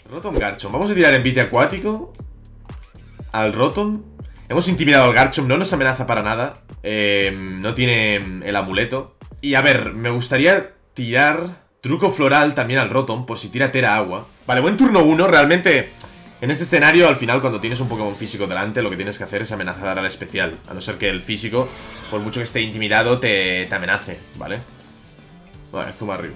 Rotom Garchomp. Vamos a tirar envite acuático al Rotom. Hemos intimidado al Garchomp. No nos amenaza para nada. No tiene el amuleto. Y a ver, me gustaría tirar truco floral también al Rotom, por si tira Tera Agua. Vale, buen turno 1. Realmente, en este escenario, al final, cuando tienes un Pokémon físico delante, lo que tienes que hacer es amenazar al especial. A no ser que el físico, por mucho que esté intimidado, te amenace, ¿vale? Vale, Zumarrill.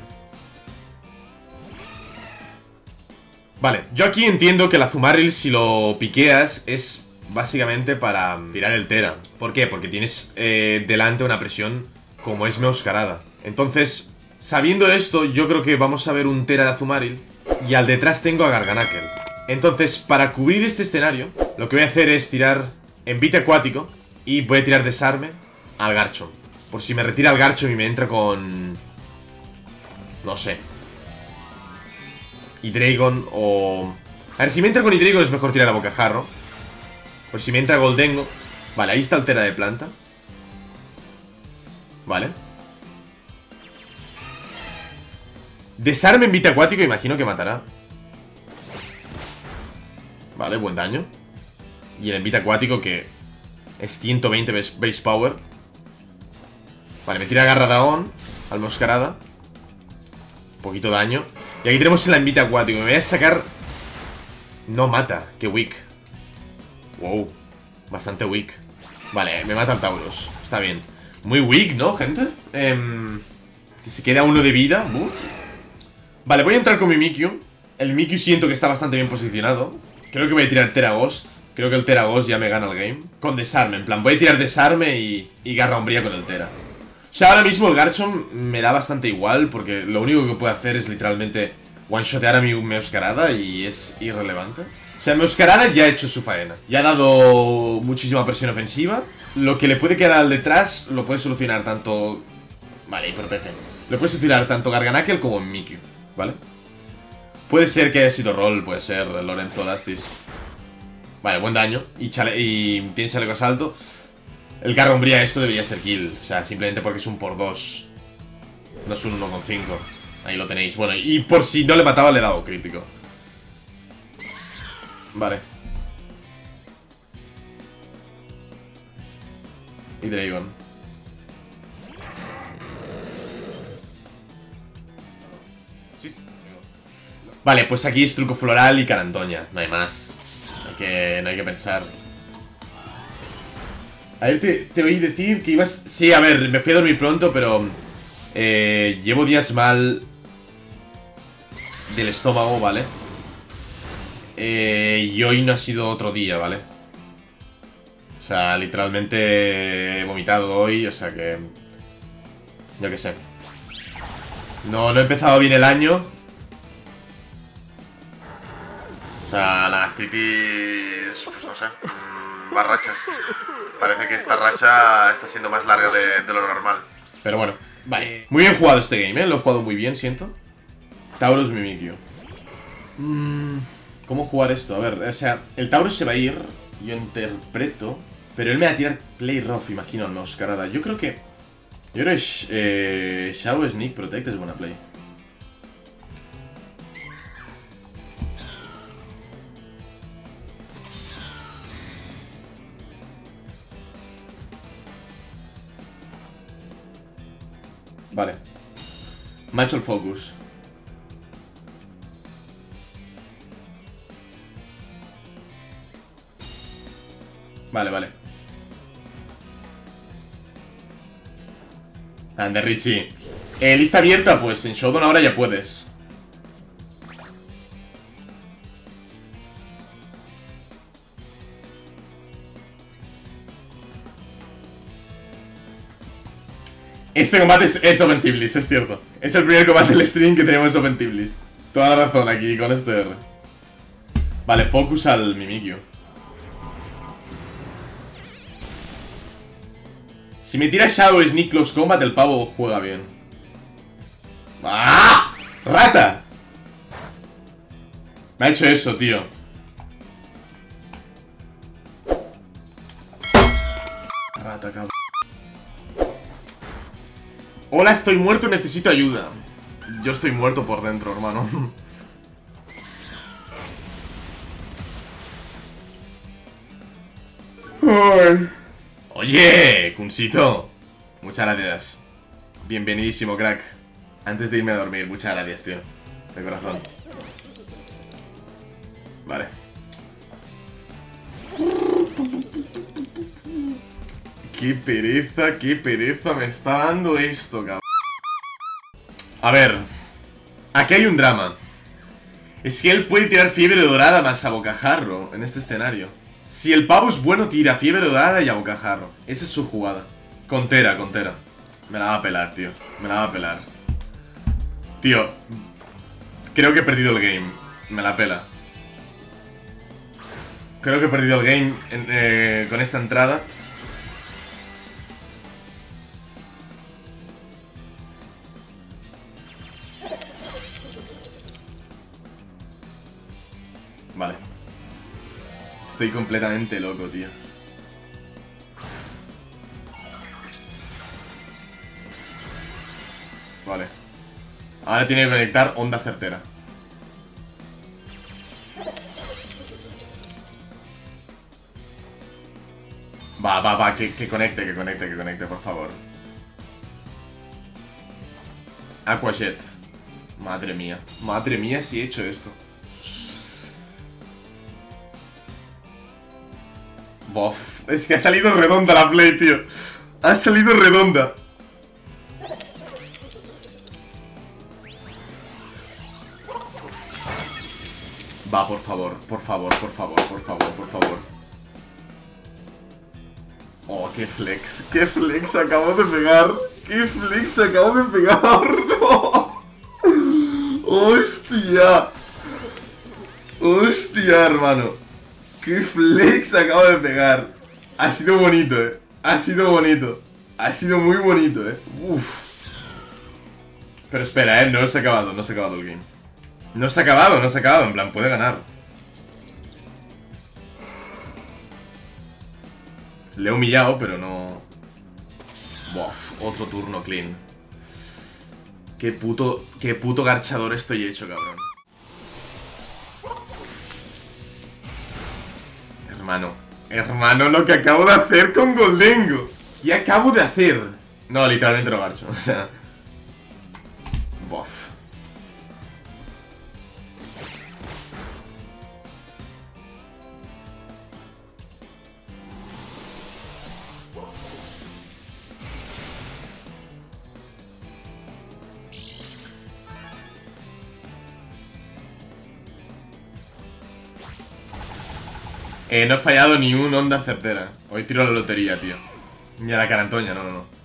Vale, yo aquí entiendo que la Zumarrill, si lo piqueas, es básicamente para tirar el Tera. ¿Por qué? Porque tienes delante una presión como es Meowscarada. Entonces, sabiendo esto, yo creo que vamos a ver un Tera de Azumarill. Y al detrás tengo a Garganacl. Entonces, para cubrir este escenario, lo que voy a hacer es tirar envite acuático. Y voy a tirar desarme al Garchomp. Por si me retira el Garchomp y me entra con... no sé, Hydreigon o... A ver, si me entra con Hydreigon es mejor tirar a Bocajarro. Por si me entra Goldengo. Vale, ahí está el Tera de planta. Vale. Desarme envite acuático, imagino que matará. Vale, buen daño. Y el envite acuático que es 120 base power. Vale, me tira Garra Dragón al Meowscarada. Poquito daño. Y aquí tenemos el envite acuático. Me voy a sacar... No mata, qué weak. Wow, bastante weak. Vale, me mata el Tauros. Está bien. Muy weak, ¿no, gente? Que se queda uno de vida. Vale, voy a entrar con mi Mimikyu. El Mimikyu siento que está bastante bien posicionado. Creo que voy a tirar Tera Ghost. Creo que el Tera Ghost ya me gana el game. Con desarme, en plan, voy a tirar desarme y Garra Umbría con el Tera. O sea, ahora mismo el Garchomp me da bastante igual, porque lo único que puede hacer es literalmente one-shotear a mi Meowscarada y es irrelevante. O sea, Meowscarada ya ha hecho su faena. Ya ha dado muchísima presión ofensiva. Lo que le puede quedar al detrás lo puede solucionar tanto... Vale, y protege. Lo puede solucionar tanto Garganacl como Mimikyu, ¿vale? Puede ser que haya sido Roll, puede ser Lorenzo Dastis. Vale, buen daño. Y tiene chaleco asalto. El Garra Umbría esto debería ser kill. O sea, simplemente porque es un por 2. No es un 1,5. Ahí lo tenéis. Bueno, y por si no le mataba le he dado crítico. Vale. Y Dragon. Sí. Vale, pues aquí es truco floral y carantoña. No hay más. No hay que pensar. A ver, te oí decir que ibas... Sí, a ver, me fui a dormir pronto, pero... llevo días mal... del estómago, ¿vale? Y hoy no ha sido otro día, ¿vale? O sea, literalmente he vomitado hoy, o sea que... Yo qué sé. No he empezado bien el año. O sea, la gastritis... no sé. Más rachas. Parece que esta racha está siendo más larga de lo normal. Pero bueno, vale. Muy bien jugado este game, ¿eh? Lo he jugado muy bien, siento. Tauros Mimikyu. ¿Cómo jugar esto? A ver, o sea, el Tauros se va a ir. Yo interpreto. Pero él me va a tirar Play Rough, imagino, al Meowscarada. Yo creo que Shadow Sneak Protect es buena play. Vale. Me ha hecho el focus. Vale. Ande, Richie. Lista abierta, pues en Showdown ahora ya puedes. Este combate es Open Team List, es cierto. Es el primer combate del stream que tenemos Open Team List. Toda la razón aquí con este R. Vale, focus al Mimikyu. Si me tira Shadow Sneak Close Combat, el pavo juega bien. ¡Ah! ¡Rata! Me ha hecho eso, tío. Rata, cabrón. Hola, estoy muerto, necesito ayuda. Yo estoy muerto por dentro, hermano. Oye, Kunsito. Muchas gracias. Bienvenidísimo, crack. Antes de irme a dormir, muchas gracias, tío. De corazón. Vale. Qué pereza me está dando esto, cabrón. A ver. Aquí hay un drama. Es que él puede tirar fiebre dorada más a bocajarro en este escenario. Si el pavo es bueno, tira fiebre dorada y a bocajarro. Esa es su jugada. Contera. Me la va a pelar, tío. Me la va a pelar. Tío. Creo que he perdido el game. Me la pela. Creo que he perdido el game con esta entrada. Vale. Estoy completamente loco, tío. Vale. Ahora tiene que conectar onda certera. Va, que conecte, por favor. Aquajet. Madre mía si he hecho esto. Bof, es que ha salido redonda la play, tío. Ha salido redonda. Va, por favor. Oh, qué flex acabo de pegar. No. Hostia, hermano. Qué flex acabo de pegar. Ha sido bonito, Ha sido muy bonito, Uf. Pero espera, no se ha acabado el game. No se ha acabado, en plan, puede ganar. Le he humillado, pero no... Bof, otro turno clean. Qué puto garchador estoy hecho, cabrón. Hermano, lo que acabo de hacer con Goldengo. ¿Qué acabo de hacer? No, literalmente lo garcho, o sea... Bof. No he fallado ni un onda certera. Hoy tiro la lotería, tío. Mira la carantoña, no.